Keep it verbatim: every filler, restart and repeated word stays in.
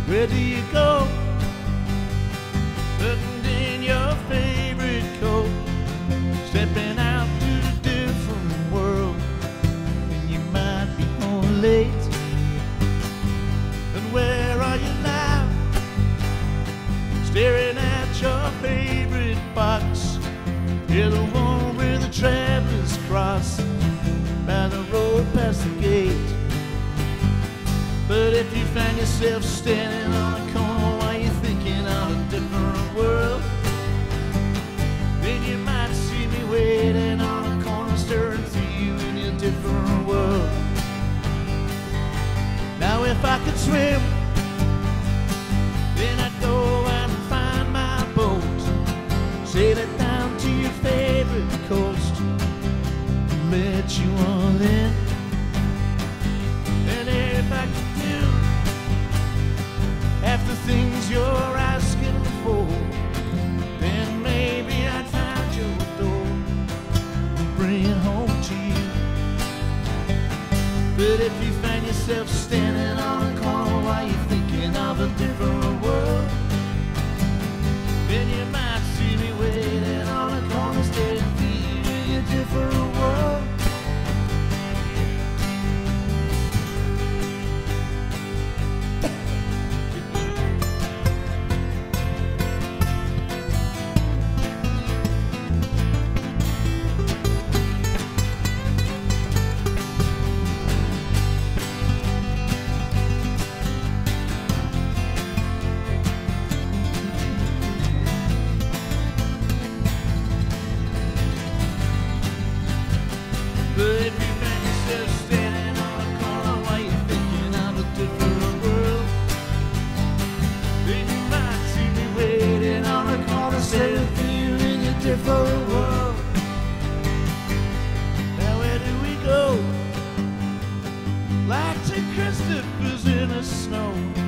Where do you go? Putting in your favorite coat, stepping out to a different world, and you might be home late. And where are you now? Staring at your favorite box. You're the one where the travelers cross by the road past the gate. But if you find yourself standing on a corner while you're thinking of a different world, then you might see me waiting on a corner staring for you in your different world. Now if I could swim, then I'd go out and find my boat, sail it down to your favorite coast, and let you all in. And if I could do half the things you're asking for, then maybe I'd find your door and bring it home to you. But if you find yourself standing on a corner while you're thinking of a different world, then you might see me waiting on a corner staring for you in a different world. But if you find yourself standing on a corner while you're thinking of a different world, then you might see me waiting on a corner staring for you in a different world. Now where do we go? Like to Christopher's in the snow.